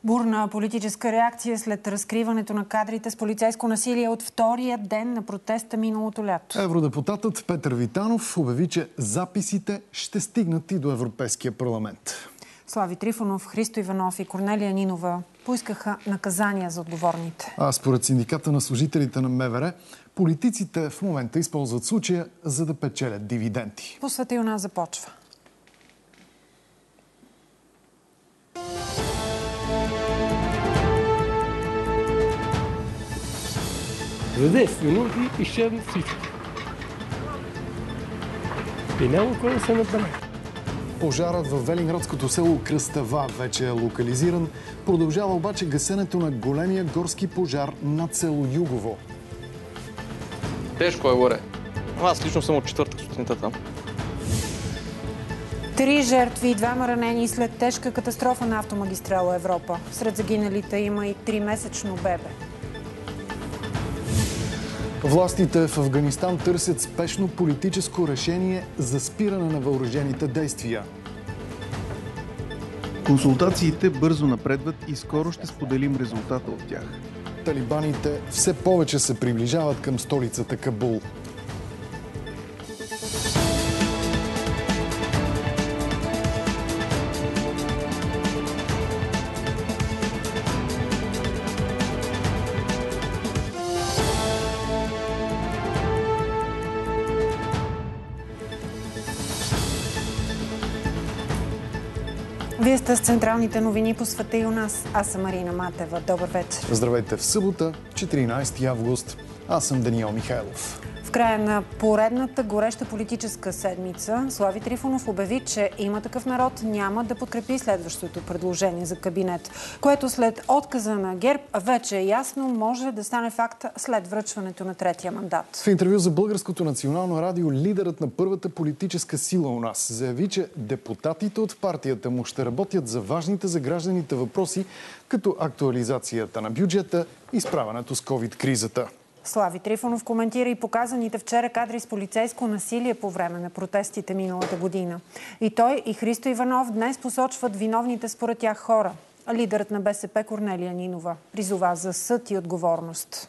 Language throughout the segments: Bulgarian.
Бурна политическа реакция след разкриването на кадрите с полицейско насилие от втория ден на протеста миналото лято. Евродепутатът Петър Витанов обяви, че записите ще стигнат и до Европейския парламент. Слави Трифонов, Христо Иванов и Корнелия Нинова поискаха наказания за отговорните. А според синдиката на служителите на МВР, политиците в момента използват случая, за да печелят дивиденти. По света и у нас започва. За 10 минути изчезна всичко. И няма кой да се направи. Пожарът в Велинградското село Кръстава вече е локализиран. Продължава обаче гасенето на големия горски пожар над село Югово. Тежко е горе. Аз лично съм от четвъртък сутринта там. 3 жертви и 2 ранени след тежка катастрофа на автомагистрала Европа. Сред загиналите има и 3-месечно бебе. Властите в Афганистан търсят спешно политическо решение за спиране на въоръжените действия. Консултациите бързо напредват и скоро ще споделим резултата от тях. Талибаните все повече се приближават към столицата Кабул. Вие сте с централните новини по света и у нас. Аз съм Марина Матева. Добър вечер. Здравейте в събота, 14 август. Аз съм Даниел Михайлов. В края на поредната гореща политическа седмица Слави Трифонов обяви, че Има такъв народ няма да подкрепи следващото предложение за кабинет, което след отказа на ГЕРБ вече е ясно може да стане факт след връчването на третия мандат. В интервю за Българското национално радио лидерът на първата политическа сила у нас заяви, че депутатите от партията му ще работят за важните за гражданите въпроси, като актуализацията на бюджета и справянето с ковид-кризата. Слави Трифонов коментира и показаните вчера кадри с полицейско насилие по време на протестите миналата година. И той, и Христо Иванов днес посочват виновните според тях хора. Лидерът на БСП Корнелия Нинова призова за съд и отговорност.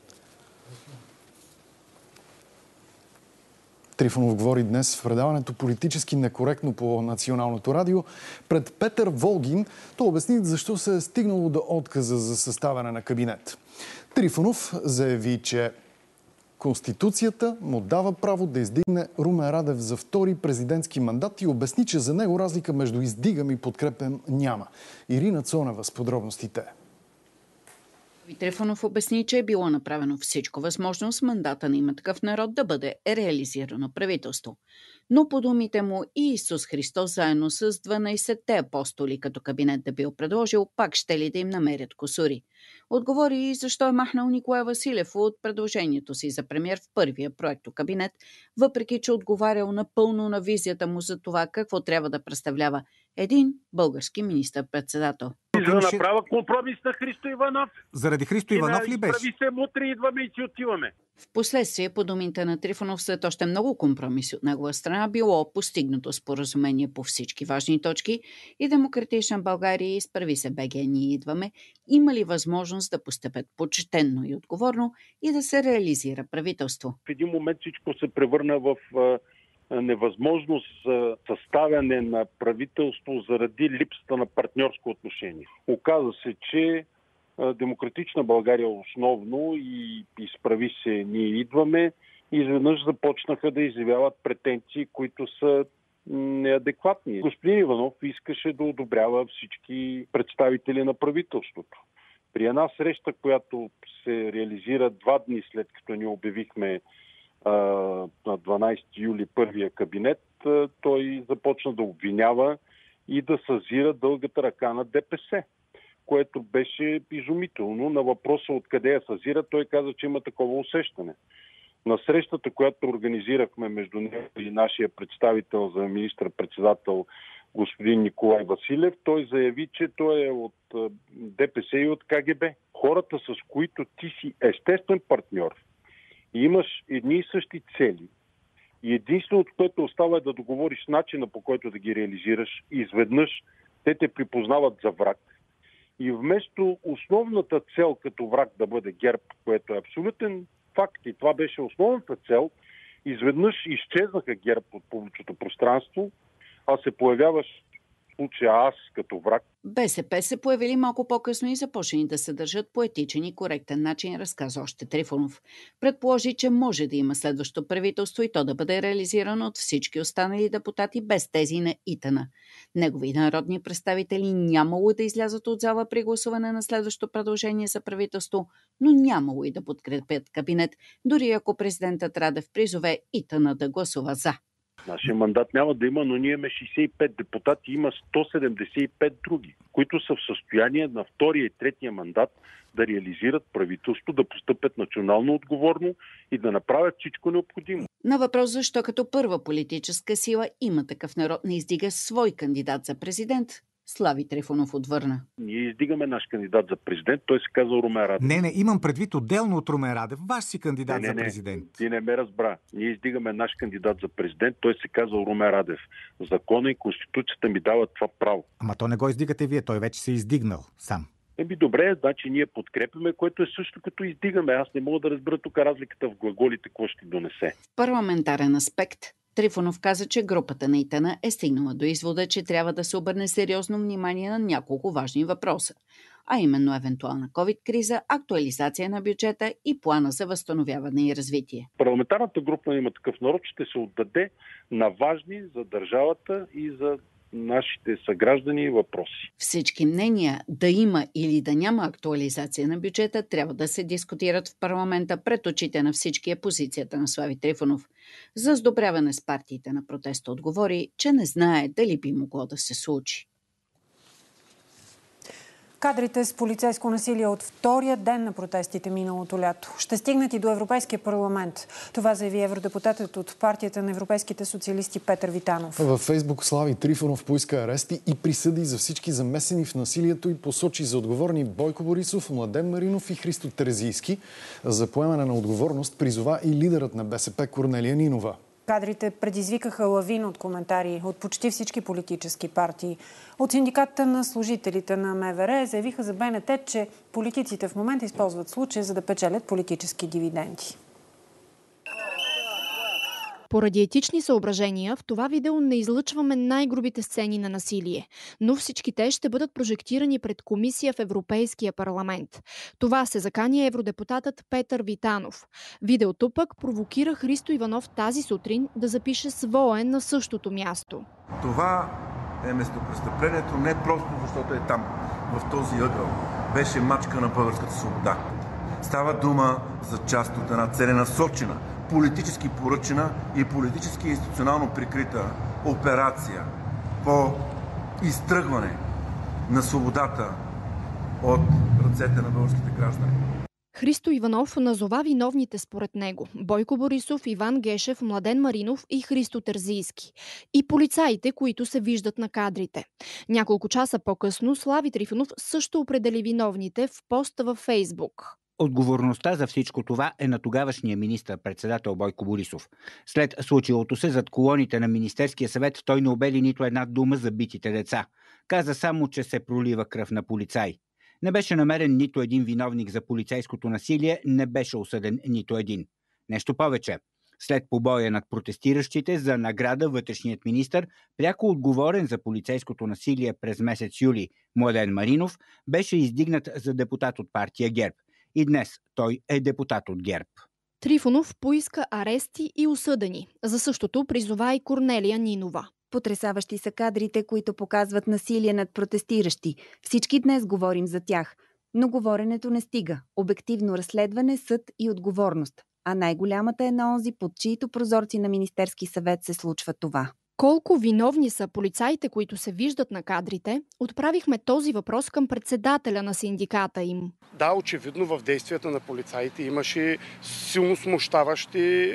Трифонов говори днес в предаването политически некоректно по Националното радио пред Петър Волгин. Той обясни защо се е стигнало до отказа за съставяне на кабинет. Трифонов заяви, че Конституцията му дава право да издигне Румен Радев за втори президентски мандат и обясни, че за него разлика между издигам и подкрепям няма. Ирина Цонева с подробностите. Трифонов обясни, че е било направено всичко възможно с мандата на Има такъв народ да бъде реализирано правителство. Но по думите му и Исус Христос заедно с 12-те апостоли, като кабинет да бил предложил, пак ще ли да им намерят кусури. Отговори и защо е махнал Николай Василев от предложението си за премиер в първия проектокабинет, въпреки че отговарял напълно на визията му за това какво трябва да представлява един български министър-председател. За да направя компромис на Христо Иванов. Заради Христо Иванов ли беше? Прави се мутри, идваме и си отиваме. Впоследствие, по думите на Трифонов, след още много компромиси от негова страна, било постигнато споразумение по всички важни точки и Демократична България и Изправи се БГ ние идваме имали възможност да постъпят почтенно и отговорно и да се реализира правителство. В един момент всичко се превърна в невъзможност за съставяне на правителство заради липсата на партньорско отношение. Оказа се, че Демократична България основно и Изправи се ние идваме, изведнъж започнаха да изявяват претенции, които са неадекватни. Господин Иванов искаше да одобрява всички представители на правителството. При една среща, която се реализира 2 дни след като ни обявихме на 12 юли първия кабинет, той започна да обвинява и да съзира дългата ръка на ДПС, което беше изумително. На въпроса откъде я съзира, той каза, че има такова усещане. На срещата, която организирахме между него и нашия представител за министър-председател господин Николай Василев, той заяви, че той е от ДПС и от КГБ. Хората, с които ти си естествен партньор и имаш едни и същи цели и единственото, което остава е да договориш начина, по който да ги реализираш, изведнъж те припознават за враг И вместо основната цел като враг да бъде ГЕРБ, което е абсолютен факт и това беше основната цел, изведнъж изчезнаха ГЕРБ от публичното пространство, а се появяваш в случая аз като враг. БСП се появили малко по-късно и започнали да се държат по етичен и коректен начин, разказа още Трифонов. Предположи, че може да има следващо правителство и то да бъде реализирано от всички останали депутати без тези на ИТН. Негови народни представители нямало да излязат от зала при гласуване на следващо предложение за правителство, но нямало и да подкрепят кабинет, дори ако президентът Радев призове ИТН да гласува за. Нашия мандат няма да има, но ние имаме 65 депутати, има 175 други, които са в състояние на втория и третия мандат да реализират правителство, да постъпят национално отговорно и да направят всичко необходимо. На въпрос защо като първа политическа сила Има такъв народ не издига свой кандидат за президент, Слави Трифонов отвърна. Ние издигаме наш кандидат за президент, той се казва Румен Радев. Не, имам предвид отделно от Румен Радев, ваш си кандидат за президент. Ти не ме разбра. Ние издигаме наш кандидат за президент, той се казва Румен Радев. Закона и Конституцията ми дават това право. Ама то не го издигате вие, той вече се е издигнал сам. Добре, значи ние подкрепяме, което е също като издигаме. Аз не мога да разбера тук разликата в глаголите, какво ще донесе. В парламентарен аспект Трифонов каза, че групата на ИТН е стигнала до извода, че трябва да се обърне сериозно внимание на няколко важни въпроса, а именно евентуална COVID-криза, актуализация на бюджета и плана за възстановяване и развитие. Парламентарната група Има такъв народ ще се отдаде на важни за държавата и за нашите съграждани въпроси. Всички мнения да има или да няма актуализация на бюджета трябва да се дискутират в парламента пред очите на всички е позицията на Слави Трифонов. За сдобряване с партиите на протеста отговори, че не знае дали би могло да се случи. Кадрите с полицейско насилие от втория ден на протестите миналото лято ще стигнат и до Европейския парламент. Това заяви евродепутатът от партията на европейските социалисти Петър Витанов. Във Фейсбук Слави Трифонов поиска арести и присъди за всички замесени в насилието и посочи за отговорни Бойко Борисов, Младен Маринов и Христо Терзийски. За поемане на отговорност призова и лидерът на БСП Корнелия Нинова. Кадрите предизвикаха лавина от коментари от почти всички политически партии. От синдиката на служителите на МВР заявиха за БНТ, че политиците в момента използват случая, за да печелят политически дивиденти. Поради етични съображения, в това видео не излъчваме най-грубите сцени на насилие, но всички те ще бъдат прожектирани пред комисия в Европейския парламент. Това се закани евродепутатът Петър Витанов. Видеото пък провокира Христо Иванов тази сутрин да запише своє на същото място. Това е местопрестъплението не просто защото е там, в този ъгъл. Беше мачка на българската свобода. Става дума за част от една целенасочена, политически поръчена и политически институционално прикрита операция по изтръгване на свободата от ръцете на българските граждани. Христо Иванов назова виновните според него – Бойко Борисов, Иван Гешев, Младен Маринов и Христо Терзийски. И полицаите, които се виждат на кадрите. Няколко часа по-късно Слави Трифонов също определи виновните в пост във Фейсбук. Отговорността за всичко това е на тогавашния министър-председател Бойко Борисов. След случилото се зад колоните на Министерския съвет той не обели нито една дума за битите деца. Каза само, че се пролива кръв на полицай. Не беше намерен нито един виновник за полицейското насилие, не беше осъден нито един. Нещо повече. След побоя над протестиращите за награда вътрешният министър, пряко отговорен за полицейското насилие през месец юли, Младен Маринов, беше издигнат за депутат от партия ГЕРБ. И днес той е депутат от ГЕРБ. Трифонов поиска арести и осъдени. За същото призова и Корнелия Нинова. Потресаващи са кадрите, които показват насилие над протестиращи. Всички днес говорим за тях. Но говоренето не стига. Обективно разследване, съд и отговорност. А най-голямата е на онзи, под чиито прозорци на Министерски съвет се случва това. Колко виновни са полицаите, които се виждат на кадрите, отправихме този въпрос към председателя на синдиката им. Да, очевидно в действията на полицаите имаше силно смущаващи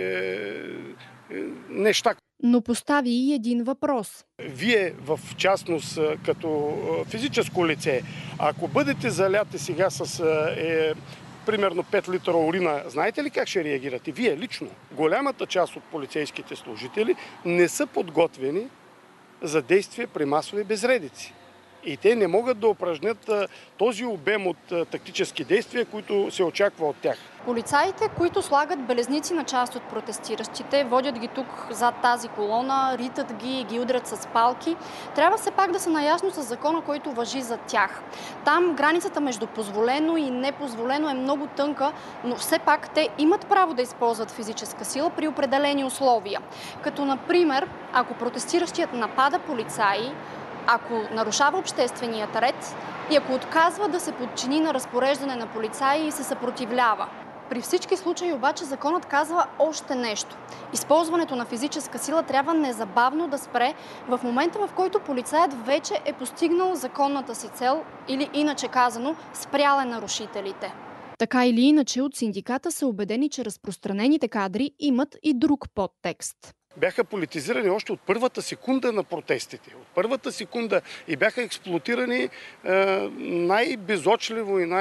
неща. Но постави и един въпрос. Вие, в частност, като физическо лице, ако бъдете заляти сега с примерно 5 литра урина, знаете ли как ще реагирате? Вие лично. Голямата част от полицейските служители не са подготвени за действие при масови безредици. И те не могат да упражнят този обем от тактически действия, които се очаква от тях. Полицаите, които слагат белезници на част от протестиращите, водят ги тук зад тази колона, ритат ги и ги удрят с палки, трябва все пак да са наясно с закона, който важи за тях. Там границата между позволено и непозволено е много тънка, но все пак те имат право да използват физическа сила при определени условия. Като например, ако протестиращият напада полицаи, ако нарушава общественият ред и ако отказва да се подчини на разпореждане на полицаи и се съпротивлява. При всички случаи обаче законът казва още нещо. Използването на физическа сила трябва незабавно да спре в момента, в който полицаят вече е постигнал законната си цел или иначе казано спрял е нарушителите. Така или иначе, от синдиката са убедени, че разпространените кадри имат и друг подтекст. Бяха политизирани още от първата секунда на протестите. От първата секунда и бяха експлоатирани най-безочливо и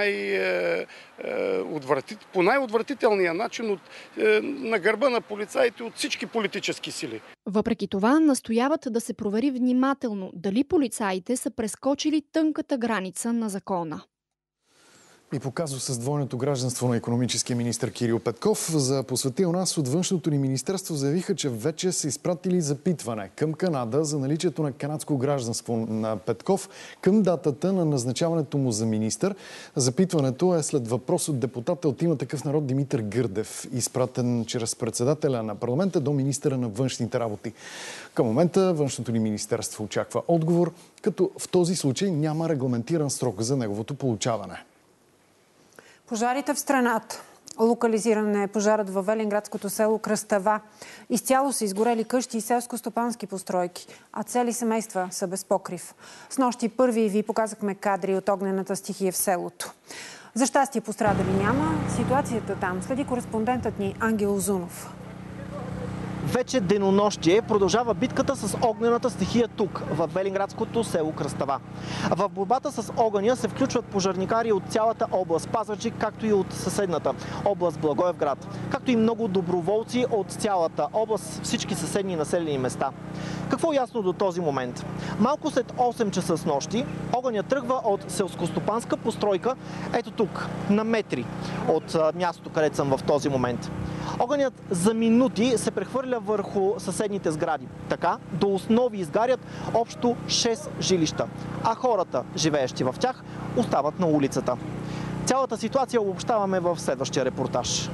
по най-отвратителния начин на гърба на полицаите от всички политически сили. Въпреки това, настояват да се провери внимателно дали полицаите са прескочили тънката граница на закона. И по казус с двойното гражданство на икономическия министър Кирил Петков, за посветил нас от външното ни министерство заявиха, че вече са изпратили запитване към Канада за наличието на канадско гражданство на Петков към датата на назначаването му за министър. Запитването е след въпрос от депутата от Има такъв народ Димитър Гърдев, изпратен чрез председателя на парламента до министъра на външните работи. Към момента външното ни министерство очаква отговор, като в този случай няма регламентиран срок за неговото получаване. Пожарите в страната. Локализиран е пожарът във велинградското село Кръстава. Изцяло са изгорели къщи и селско-стопански постройки, а цели семейства са без покрив. Снощи първи ви показахме кадри от огнената стихия в селото. За щастие пострадали няма. Ситуацията там следи кореспондентът ни Ангел Озунов. Вече денонощие продължава битката с огнената стихия тук, в велинградското село Кръстава. В борбата с огъня се включват пожарникари от цялата област Пазарджик, както и от съседната област Благоевград, както и много доброволци от цялата област, всички съседни населени места. Какво е ясно до този момент? Малко след 8 часа с нощи огънят тръгва от селскостопанска постройка, ето тук, на метри от мястото, където съм в този момент. Огънят за минути се прехвърля върху съседните сгради. Така до основи изгарят общо 6 жилища, а хората, живеещи в тях, остават на улицата. Цялата ситуация обобщаваме в следващия репортаж.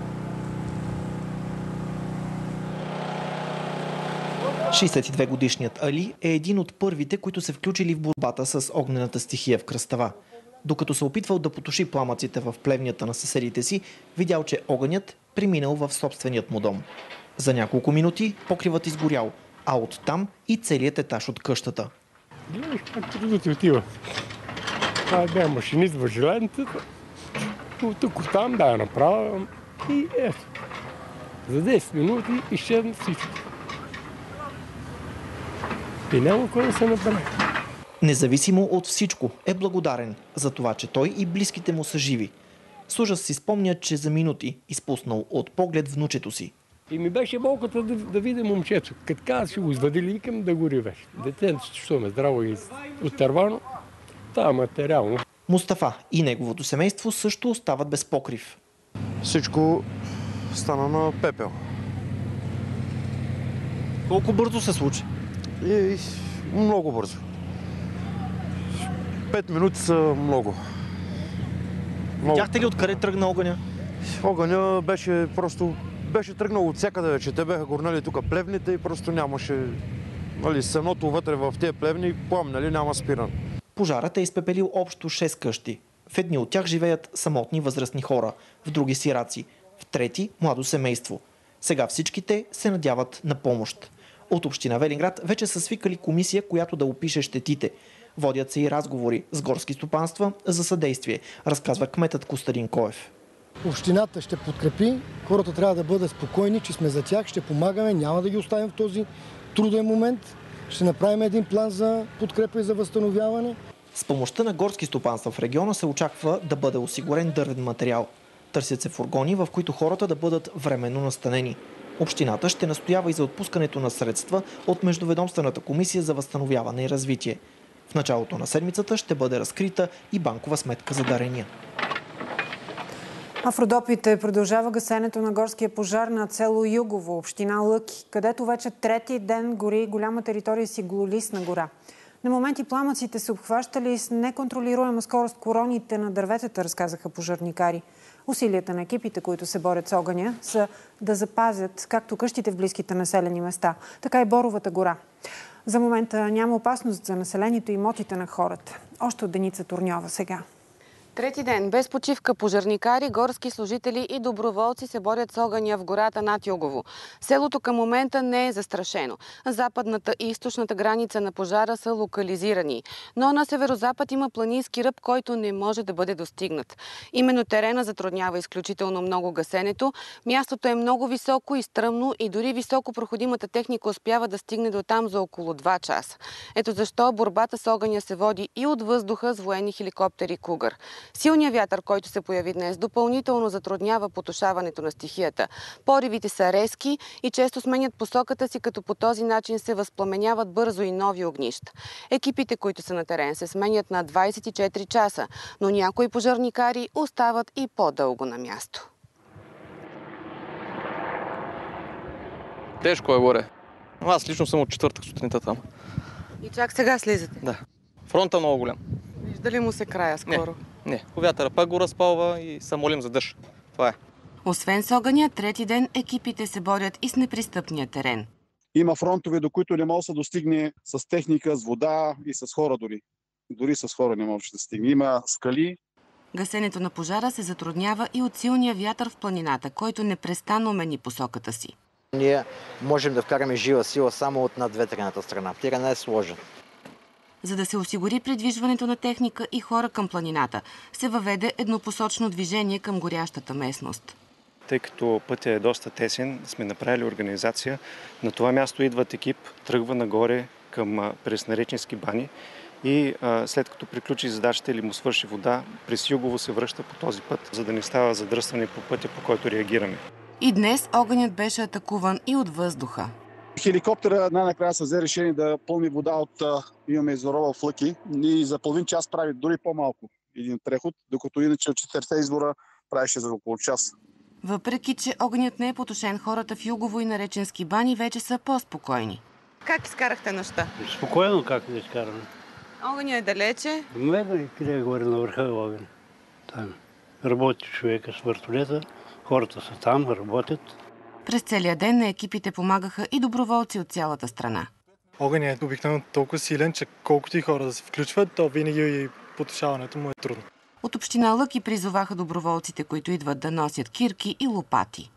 62-годишният Али е един от първите, които се включили в борбата с огнената стихия в Кръстава. Докато се опитвал да потуши пламъците в плевнята на съседите си, видял, че огънят преминал в собственият му дом. За няколко минути покривът изгорял, а оттам и целият етаж от къщата. Гледаш как трудно ти отива. Това бе машинист в железницата. От тук там да я направя и ето. За 10 минути изчезна всичко. И няма кой да се направи. Независимо от всичко е благодарен за това, че той и близките му са живи. С ужас си спомня, че за минути изпуснал от поглед внучето си. И ми беше болката да видя момчето. Като каза, ще го извадили, викам да гори вече. Детето, що ме здраво и отървано, това материално. Мустафа и неговото семейство също остават без покрив. Всичко стана на пепел. Колко бързо се случи? Много бързо. 5 минути са много. Видяхте ли откъде тръгна огъня? Огъня беше тръгнал от всякъде вече. Те бяха горнали тук плевните и просто нямаше сеното вътре в тези плевни, пламнали, няма спиран. Пожарът е изпепелил общо 6 къщи. В едни от тях живеят самотни възрастни хора, в други сираци, в трети младо семейство. Сега всичките се надяват на помощ. От община Велинград вече са свикали комисия, която да опише щетите. Водят се и разговори с горски стопанства за съдействие, разказва кметът Костадин Коев. Общината ще подкрепи, хората трябва да бъдат спокойни, че сме за тях, ще помагаме, няма да ги оставим в този труден момент. Ще направим един план за подкрепа и за възстановяване. С помощта на горски стопанства в региона се очаква да бъде осигурен дървен материал. Търсят се фургони, в които хората да бъдат временно настанени. Общината ще настоява и за отпускането на средства от Междуведомствената комисия за възстановяване и развитие. В началото на седмицата ще бъде разкрита и банкова сметка за дарения. А в Родопите продължава гасенето на горския пожар на село Югово, община Лъки, където вече трети ден гори голяма територия си гололистна гора. На моменти пламъците се обхващали с неконтролируема скорост короните на дърветата, разказаха пожарникари. Усилията на екипите, които се борят с огъня, са да запазят както къщите в близките населени места, така и Боровата гора. За момента няма опасност за населението и имотите на хората. Още от Деница Турньова сега. Трети ден без почивка пожарникари, горски служители и доброволци се борят с огъня в гората над Югово. Селото към момента не е застрашено. Западната и източната граница на пожара са локализирани. Но на северозапад има планински ръб, който не може да бъде достигнат. Именно терена затруднява изключително много гасенето. Мястото е много високо и стръмно и дори високо проходимата техника успява да стигне до там за около 2 часа. Ето защо борбата с огъня се води и от въздуха с военни хеликоптери Кугър. Силният вятър, който се появи днес, допълнително затруднява потушаването на стихията. Поривите са резки и често сменят посоката си, като по този начин се възпламеняват бързо и нови огнища. Екипите, които са на терен, се сменят на 24 часа, но някои пожарникари остават и по-дълго на място. Тежко е горе. Аз лично съм от четвъртък сутринта там. И чак сега слизате? Да. Фронта е много голям. Вижда ли му се края скоро? Не. По вятъра пак го разпалва и се молим за дъжд. Това е. Освен с огъня, трети ден екипите се борят и с непристъпния терен. Има фронтове, до които не може да се достигне с техника, с вода и с хора дори. Дори с хора не може да стигне. Има скали. Гасенето на пожара се затруднява и от силния вятър в планината, който непрестанно мени посоката си. Ние можем да вкараме жива сила само от надветрената страна. Теренът е сложен. За да се осигури придвижването на техника и хора към планината, се въведе еднопосочно движение към горящата местност. Тъй като пътя е доста тесен, сме направили организация. На това място идват екип, тръгва нагоре към Преснареченски бани и след като приключи задачата или му свърши вода, през Югово се връща по този път, за да не става задръстване по пътя, по който реагираме. И днес огънят беше атакуван и от въздуха. Хеликоптера най-накрая се взе решение да пълни вода от имаме изворова в Лъки и за половин час прави дори по-малко един преход, докато иначе от 4 извора правеше за около час. Въпреки че огънят не е потушен, хората в Югово и Нареченски бани вече са по-спокойни. Как изкарахте нощта? Спокойно как да изкараме. Огъня е далече. Мега къде е горе на върха огън. Там работи човека с въртолета, хората са там, работят. През целия ден на екипите помагаха и доброволци от цялата страна. Огънят е обикновено толкова силен, че колкото и хора да се включват, то винаги и потушаването му е трудно. От община Лъки призоваха доброволците, които идват да носят кирки и лопати.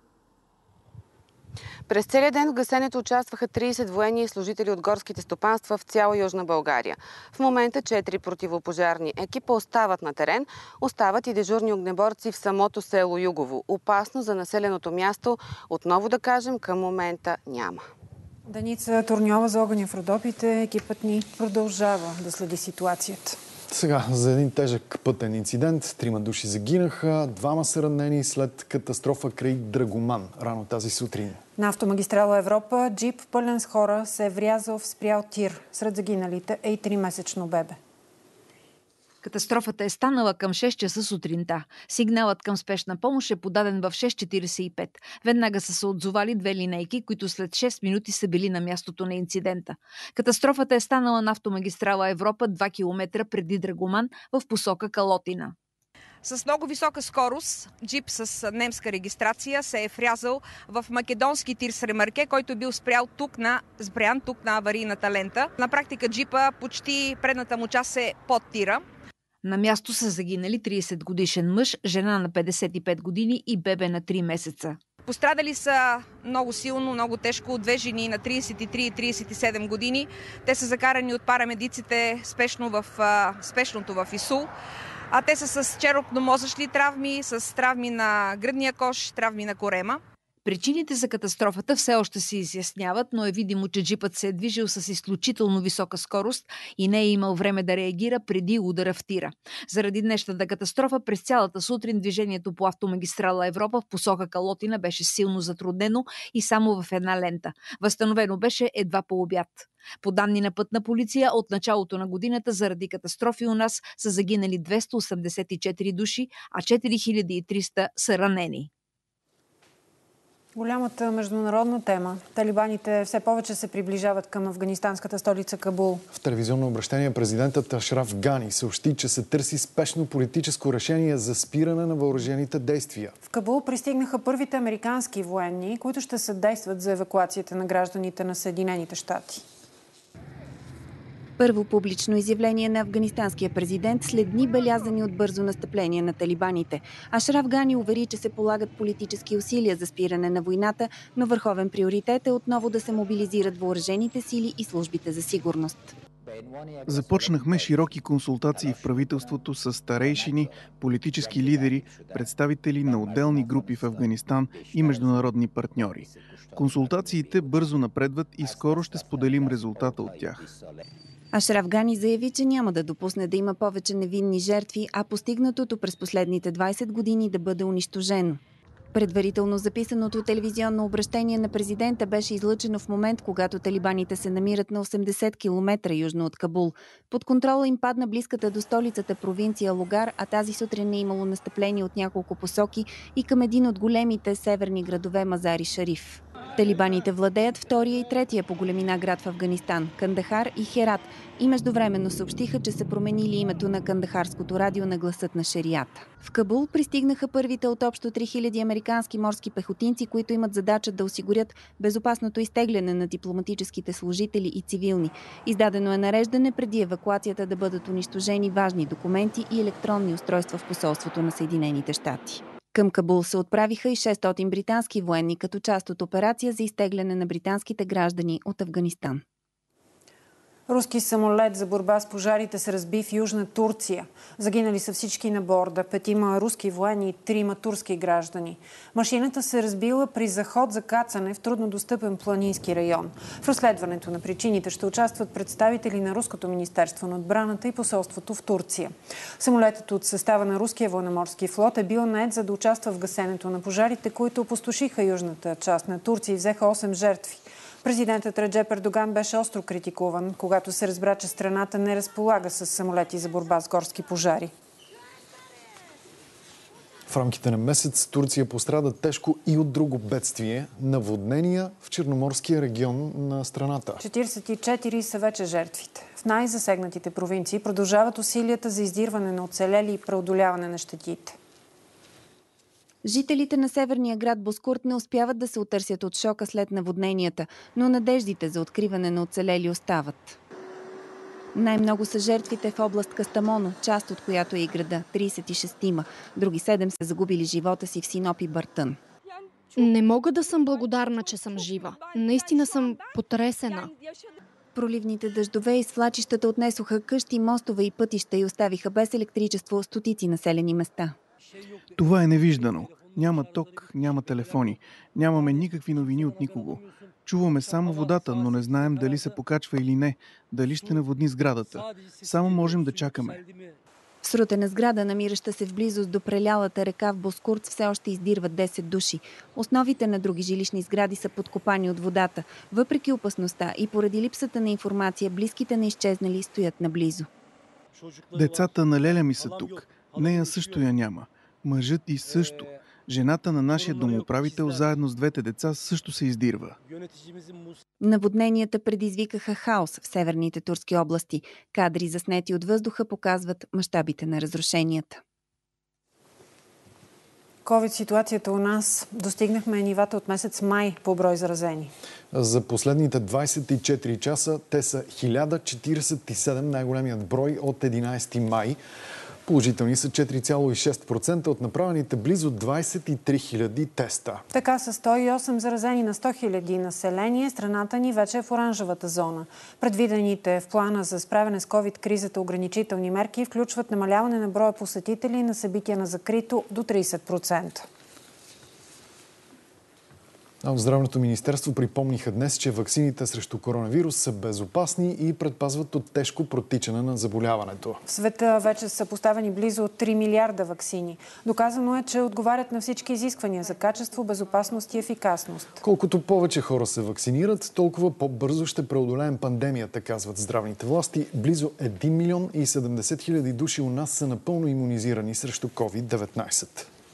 През целия ден в гасенето участваха 30 военни и служители от горските стопанства в цяла Южна България. В момента 4 противопожарни екипа остават на терен, остават и дежурни огнеборци в самото село Югово. Опасно за населеното място, отново да кажем, към момента няма. Деница Турньова за огъня в Родопите. Екипът ни продължава да следи ситуацията. Сега за един тежък пътен инцидент. 3 души загинаха, 2 са ранени след катастрофа край Драгоман рано тази сутрин. На автомагистрала Европа джип пълен с хора се е врязал в спрял тир. Сред загиналите е и 3-месечно бебе. Катастрофата е станала към 6 часа сутринта. Сигналът към спешна помощ е подаден в 6:45. Веднага са се отзовали 2 линейки, които след 6 минути са били на мястото на инцидента. Катастрофата е станала на автомагистрала Европа 2 км преди Драгоман в посока Калотина. С много висока скорост джип с немска регистрация се е врязал в македонски тир с ремарке, който е бил спрян тук на аварийната лента. На практика джипа почти предната му част е под тира. На място са загинали 30-годишен мъж, жена на 55 години и бебе на 3 месеца. Пострадали са много силно, много тежко 2 жени на 33 и 37 години. Те са закарани от парамедиците спешното в ИСУЛ. А те са с черепно-мозъчни травми, с травми на гръдния кош, травми на корема. Причините за катастрофата все още се изясняват, но е видимо, че джипът се е движил с изключително висока скорост и не е имал време да реагира преди удара в тира. Заради днешната катастрофа през цялата сутрин движението по автомагистрала Европа в посока Калотина беше силно затруднено и само в една лента. Възстановено беше едва по обяд. По данни на Пътна полиция, от началото на годината заради катастрофи у нас са загинали 284 души, а 4300 са ранени. Голямата международна тема. Талибаните все повече се приближават към афганистанската столица Кабул. В телевизионно обращение президентът Ашраф Гани съобщи, че се търси спешно политическо решение за спиране на въоръжените действия. В Кабул пристигнаха първите американски военни, които ще съдействат за евакуацията на гражданите на Съединените щати. Първо публично изявление на афганистанския президент след дни белязани от бързо настъпление на талибаните. Ашраф Гани увери, че се полагат политически усилия за спиране на войната, но върховен приоритет е отново да се мобилизират въоръжените сили и службите за сигурност. Започнахме широки консултации в правителството с старейшини, политически лидери, представители на отделни групи в Афганистан и международни партньори. Консултациите бързо напредват и скоро ще споделим резултата от тях. Ашраф Гани заяви, че няма да допусне да има повече невинни жертви, а постигнатото през последните 20 години да бъде унищожено. Предварително записаното телевизионно обращение на президента беше излъчено в момент, когато талибаните се намират на 80 км южно от Кабул. Под контрола им падна близката до столицата провинция Логар, а тази сутрин е имало настъпление от няколко посоки и към един от големите северни градове Мазари Шариф. Талибаните владеят втория и третия по големина град в Афганистан – Кандахар и Херат, и междувременно съобщиха, че са променили името на кандахарското радио на гласът на шерията. В Кабул пристигнаха първите от общо 3000 американски морски пехотинци, които имат задача да осигурят безопасното изтегляне на дипломатическите служители и цивилни. Издадено е нареждане преди евакуацията да бъдат унищожени важни документи и електронни устройства в посолството на Съединените щати. Към Кабул се отправиха и 600 британски военни като част от операция за изтегляне на британските граждани от Афганистан. Руски самолет за борба с пожарите се разби в Южна Турция. Загинали са всички на борда. 5 руски военни и 3 турски граждани. Машината се разбила при заход за кацане в труднодостъпен планински район. В разследването на причините ще участват представители на Руското министерство на отбраната и посолството в Турция. Самолетът от състава на Руския военноморски флот е бил нает за да участва в гасенето на пожарите, които опустошиха южната част на Турция и взеха 8 жертви. Президентът Реджеп Ердоган беше остро критикуван, когато се разбра, че страната не разполага с самолети за борба с горски пожари. В рамките на месец Турция пострада тежко и от друго бедствие – наводнения в Черноморския регион на страната. 44 са вече жертвите. В най-засегнатите провинции продължават усилията за издирване на оцелели и преодоляване на щетите. Жителите на северния град Боскурт не успяват да се отърсят от шока след наводненията, но надеждите за откриване на оцелели остават. Най-много са жертвите в област Кастамоно, част от която е и града – 36-ма. Други 7 са загубили живота си в Синоп и Бартън. Не мога да съм благодарна, че съм жива. Наистина съм потресена. Проливните дъждове и свлачищата отнесоха къщи, мостове и пътища и оставиха без електричество стотици населени места. Това е невиждано. Няма ток, няма телефони. Нямаме никакви новини от никого. Чуваме само водата, но не знаем дали се покачва или не, дали ще наводни сградата. Само можем да чакаме. Срутена сграда, намираща се в близост до прелялата река в Боскурт, все още издирват 10 души. Основите на други жилищни сгради са подкопани от водата. Въпреки опасността и поради липсата на информация, близките на изчезнали стоят наблизо. Децата на леля ми са тук. Нея също я няма. Мъжът и също. Жената на нашия домоуправител заедно с двете деца също се издирва. Наводненията предизвикаха хаос в северните турски области. Кадри заснети от въздуха показват мащабите на разрушенията. COVID-ситуацията у нас достигнахме нивата от месец май по брой заразени. За последните 24 часа те са 1047, най-големият брой от 11 май. Положителни са 4,6% от направените близо 23 000 теста. Така са 108 заразени на 100 000 население. Страната ни вече е в оранжевата зона. Предвидените в плана за справяне с COVID-кризата ограничителни мерки включват намаляване на броя посетители на събития на закрито до 30%. От Здравното министерство припомниха днес, че ваксините срещу коронавирус са безопасни и предпазват от тежко протичане на заболяването. В света вече са поставени близо 3 милиарда ваксини. Доказано е, че отговарят на всички изисквания за качество, безопасност и ефикасност. Колкото повече хора се вакцинират, толкова по-бързо ще преодолеем пандемията, казват здравните власти. Близо 1 милион и 70 хиляди души у нас са напълно имунизирани срещу COVID-19.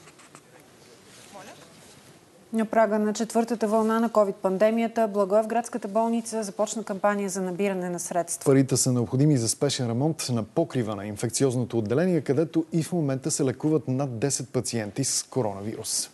На прага на четвъртата вълна на COVID-пандемията, Благоевградската болница започна кампания за набиране на средства. Парите са необходими за спешен ремонт на покрива на инфекциозното отделение, където и в момента се лекуват над 10 пациенти с коронавирус.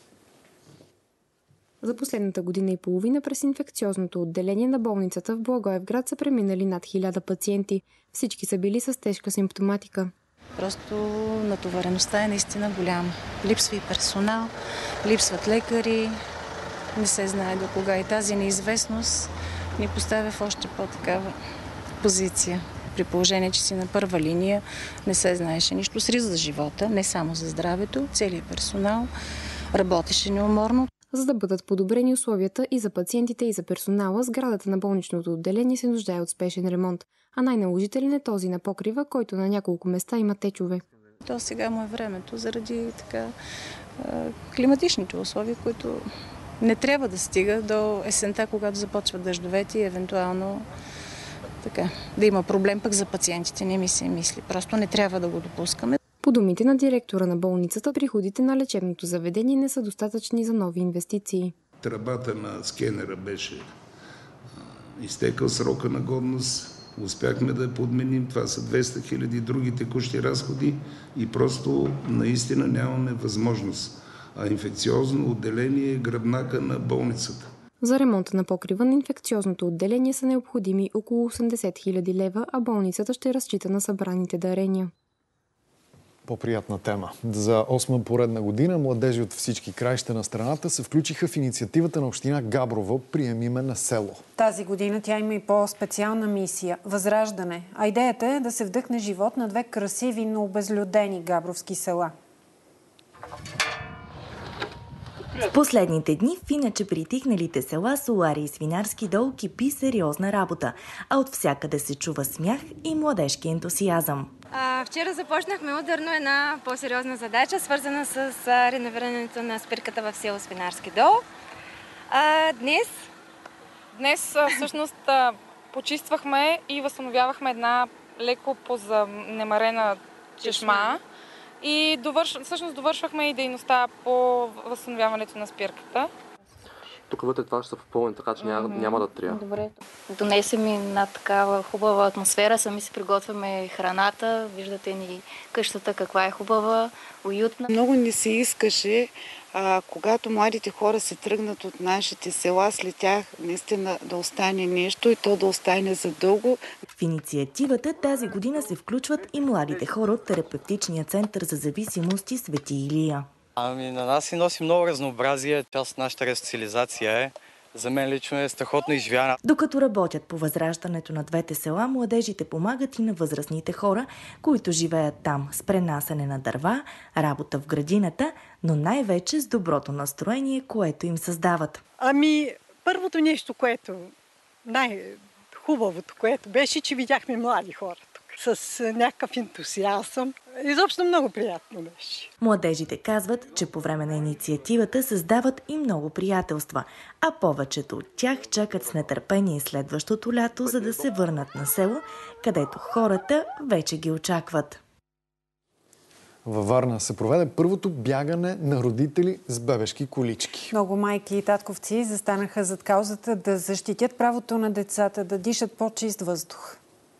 За последната година и половина през инфекциозното отделение на болницата в Благоевград са преминали над 1000 пациенти. Всички са били с тежка симптоматика. Просто натовареността е наистина голяма. Липсва и персонал, липсват лекари, не се знае до кога. И тази неизвестност ни поставя в още по-такава позиция. При положение, че си на първа линия, не се знаеше нищо. С риск за живота, не само за здравето, целият персонал работеше неуморно. За да бъдат подобрени условията и за пациентите, и за персонала, сградата на болничното отделение се нуждае от спешен ремонт, а най-наложителен е този на покрива, който на няколко места има течове. То сега му е времето заради климатичните условия, които не трябва да стига до есента, когато започват дъждовете и евентуално да има проблем пък за пациентите. Не ми се мисли. Просто не трябва да го допускаме. По думите на директора на болницата, приходите на лечебното заведение не са достатъчни за нови инвестиции. Тръбата на скенера беше изтекал срока на годност. Успяхме да я подменим. Това са 200 хиляди други текущи разходи и просто наистина нямаме възможност. А инфекциозно отделение е гръбнака на болницата. За ремонта на покрива на инфекциозното отделение са необходими около 80 хиляди лева, а болницата ще разчита на събраните дарения. По-приятна тема. За 8-ма поредна година младежи от всички краища на страната се включиха в инициативата на община Габрово "Приеми ме на село". Тази година тя има и по-специална мисия – възраждане. А идеята е да се вдъхне живот на две красиви, но обезлюдени габровски села. В последните дни в иначе притихналите села Солари и Свинарски дол кипи сериозна работа, а от всякъде се чува смях и младежки ентусиазъм. Вчера започнахме ударно една по-сериозна задача, свързана с реновирането на спирката в село Свинарски дол. Днес всъщност почиствахме и възстановявахме една леко позанемарена чешма. И довършвахме и дейността по възстановяването на спирката. Тук вътре това ще се попълни, така че няма да трябва. Добре. Донесе ми на такава хубава атмосфера, сами си приготвяме храната, виждате ни къщата каква е хубава, уютна. Много ни се искаше, когато младите хора се тръгнат от нашите села, след тях наистина да остане нещо и то да остане задълго. В инициативата тази година се включват и младите хора от терапевтичния център за зависимости "Свети Илия". На нас си носи много разнообразие, част от нашата ресоциализация е. За мен лично е страхотно изживяна. Докато работят по възраждането на двете села, младежите помагат и на възрастните хора, които живеят там с пренасене на дърва, работа в градината, но най-вече с доброто настроение, което им създават. Първото нещо, най-хубавото, което беше, че видяхме млади хора тук с някакъв ентусиазъм. Изобщо много приятно беше. Младежите казват, че по време на инициативата създават и много приятелства, а повечето от тях чакат с нетърпение следващото лято, за да се върнат на село, където хората вече ги очакват. Във Варна се проведе първото бягане на родители с бебешки колички. Много майки и татковци застанаха зад каузата да защитят правото на децата да дишат по-чист въздух.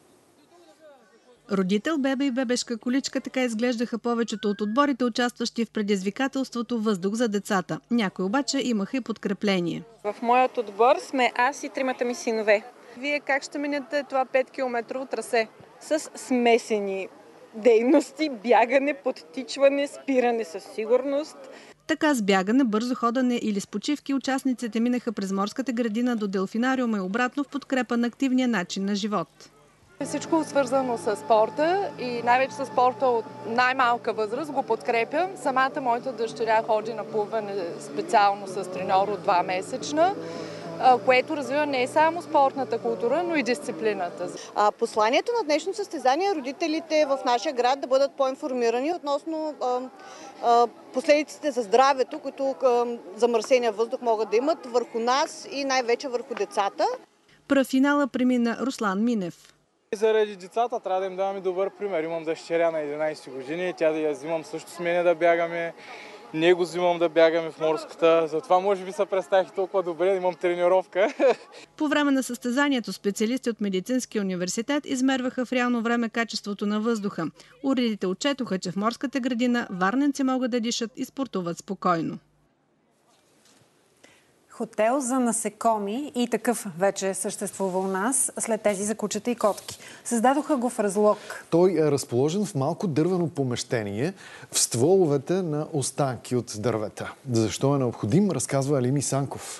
Родител, бебе и бебешка количка, така изглеждаха повечето от отборите, участващи в предизвикателството "Въздух за децата". Някои обаче имаха и подкрепление. В моят отбор сме аз и тримата ми синове. Вие как ще минете това 5-километрово трасе? С смесени дейности, бягане, подтичване, спиране със сигурност. Така с бягане, бързо ходене или с почивки участниците минаха през морската градина до делфинариума и обратно в подкрепа на активния начин на живот. Всичко свързано с спорта и най-вече с спорта от най-малка възраст го подкрепям. Самата моята дъщеря ходи на плуване специално с треньор от 2-месечна, което развива не само спортната култура, но и дисциплината. Посланието на днешно състезание е родителите в нашия град да бъдат по-информирани относно последиците за здравето, които замърсения въздух могат да имат върху нас и най-вече върху децата. Прав финала премина Руслан Минев. Заради децата трябва да им даваме добър пример. Имам дъщеря на 11 години, тя да я взимам също с мене да бягаме. Не го взимам да бягаме в морската, затова може би се представих толкова добре, имам тренировка. По време на състезанието специалисти от Медицинския университет измерваха в реално време качеството на въздуха. Уредите отчетоха, че в морската градина варненци могат да дишат и спортуват спокойно. Хотел за насекоми и такъв вече съществува у нас след тези за кучета и котки. Създадоха го в Разлог. Той е разположен в малко дървено помещение в стволовете на останки от дървета. Защо е необходим, разказва Алими Санков.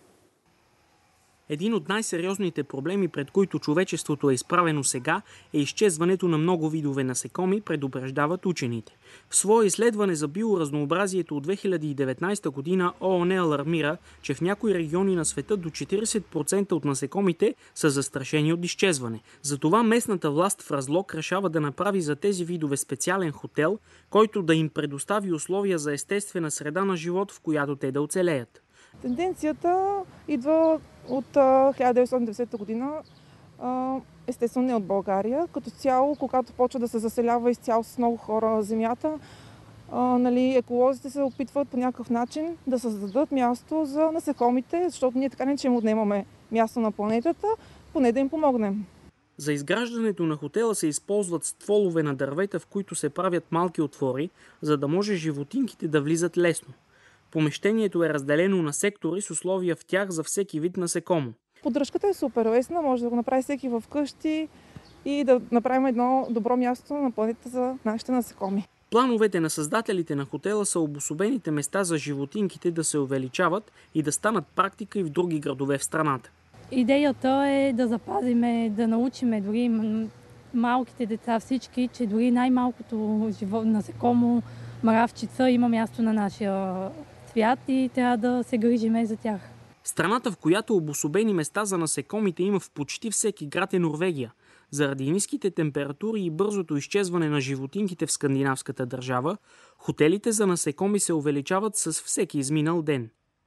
Един от най-сериозните проблеми, пред които човечеството е изправено сега, е изчезването на много видове насекоми, предупреждават учените. В свое изследване за биоразнообразието от 2019 година ООН алармира, че в някои региони на света до 40% от насекомите са застрашени от изчезване. Затова местната власт в Разлог решава да направи за тези видове специален хотел, който да им предостави условия за естествена среда на живот, в която те да оцелеят. Тенденцията идва от 1990 година, естествено не от България. Като цяло, когато почва да се заселява изцяло с много хора земята, еколозите се опитват по някакъв начин да създадат място за насекомите, защото ние така не че им отнемаме място на планетата, поне да им помогнем. За изграждането на хотела се използват стволове на дървета, в които се правят малки отвори, за да може животинките да влизат лесно. Помещението е разделено на сектори с условия в тях за всеки вид насекомо. Поддръжката е супер лесна, може да го направи всеки в къщи и да направим едно добро място на планетата за нашите насекоми. Плановете на създателите на хотела са обособените места за животинките да се увеличават и да станат практика и в други градове в страната. Идеята е да запазиме, да научиме дори малките деца всички, че дори най-малкото насекомо, мравчица има място на нашия свят и трябва да се грижиме за тях. Страната, в която обособени места за насекомите има в почти всеки град, е Норвегия. Заради ниските температури и бързото изчезване на животинките в скандинавската държава, хотелите за насекоми се увеличават с всеки изминал ден.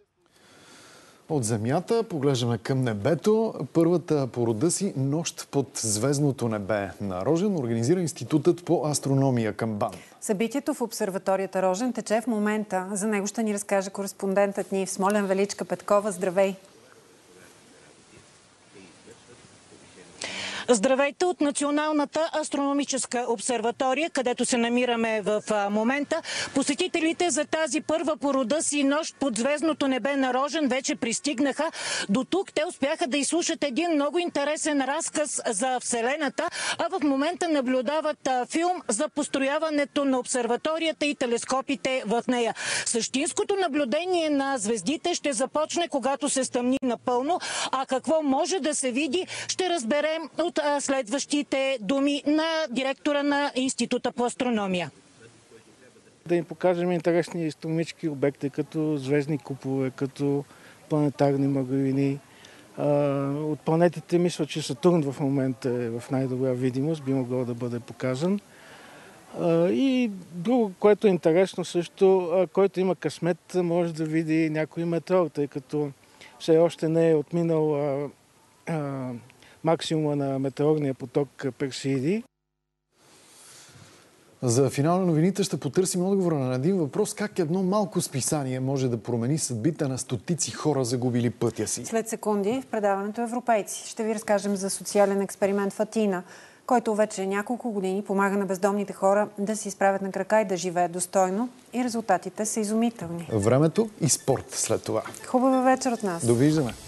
От земята поглеждаме към небето. Първата по рода си нощ под звездното небе на Рожен организира Институтът по астрономия към БАН. Събитието в обсерваторията Рожен тече в момента. За него ще ни разкаже кореспондентът ни в Смолян Величка Петкова. Здравей! Здравейте от Националната астрономическа обсерватория, където се намираме в момента. Посетителите за тази първа по рода си нощ под звездното небе на Рожен вече пристигнаха. До тук те успяха да изслушат един много интересен разказ за Вселената, а в момента наблюдават филм за построяването на обсерваторията и телескопите в нея. Същинското наблюдение на звездите ще започне, когато се стъмни напълно, а какво може да се види, ще разберем от следващите думи на директора на Института по астрономия. Да им покажем интересни астрономически обекти, като звездни купове, като планетарни мъглини. От планетите мисля, че Сатурн в момента е в най-добра видимост, би могъл да бъде показан. И друго, което е интересно също, който има късмет, може да види някой метеор, тъй като все още не е отминал максимума на метеорния поток Персеиди. За финал на новините ще потърсим отговора на един въпрос: как едно малко списание може да промени съдбите на стотици хора, загубили пътя си. След секунди в предаването Европейци ще ви разкажем за социален експеримент в Атина, който вече няколко години помага на бездомните хора да се изправят на крака и да живеят достойно. И резултатите са изумителни. Времето и спорт след това. Хубава вечер от нас. Довиждане.